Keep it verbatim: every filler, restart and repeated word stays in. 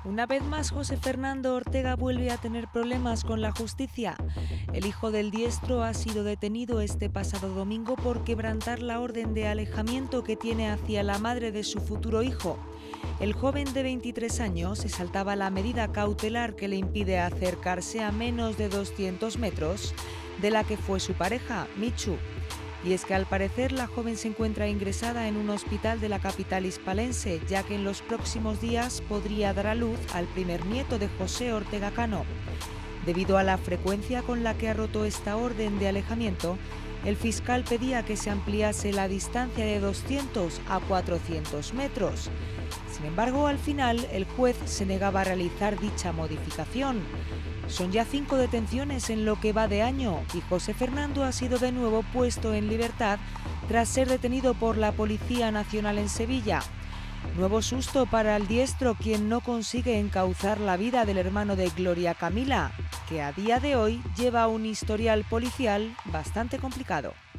Una vez más, José Fernando Ortega vuelve a tener problemas con la justicia. El hijo del diestro ha sido detenido este pasado domingo por quebrantar la orden de alejamiento que tiene hacia la madre de su futuro hijo. El joven de veintitrés años se saltaba la medida cautelar que le impide acercarse a menos de doscientos metros de la que fue su pareja, Michu. Y es que al parecer la joven se encuentra ingresada en un hospital de la capital hispalense, ya que en los próximos días podría dar a luz al primer nieto de José Ortega Cano. Debido a la frecuencia con la que ha roto esta orden de alejamiento, el fiscal pedía que se ampliase la distancia de doscientos a cuatrocientos metros. Sin embargo, al final, el juez se negaba a realizar dicha modificación. Son ya cinco detenciones en lo que va de año y José Fernando ha sido de nuevo puesto en libertad tras ser detenido por la Policía Nacional en Sevilla. Nuevo susto para el diestro, quien no consigue encauzar la vida del hermano de Gloria Camila, que a día de hoy lleva un historial policial bastante complicado.